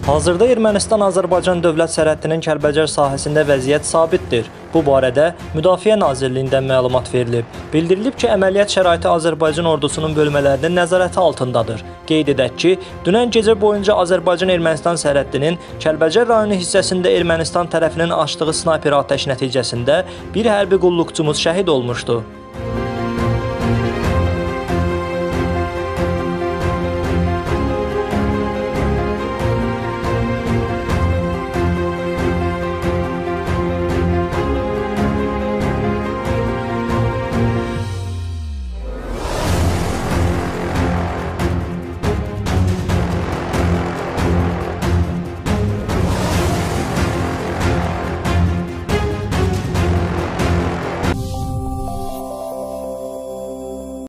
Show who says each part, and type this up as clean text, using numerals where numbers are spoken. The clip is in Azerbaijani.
Speaker 1: Hazırda Ermənistan-Azərbaycan dövlət sərhədinin Kəlbəcər sahəsində vəziyyət sabitdir. Bu barədə Müdafiə Nazirliyindən məlumat verilib. Bildirilib ki, əməliyyat şəraiti Azərbaycan ordusunun bölmələrinin nəzarəti altındadır. Qeyd edək ki, dünən gecə boyunca Azərbaycan-Ermənistan sərhədinin Kəlbəcər rayonu hissəsində Ermənistan tərəfinin açdığı snayper atəş nəticəsində bir hərbi qulluqçumuz şəhid olmuşdu.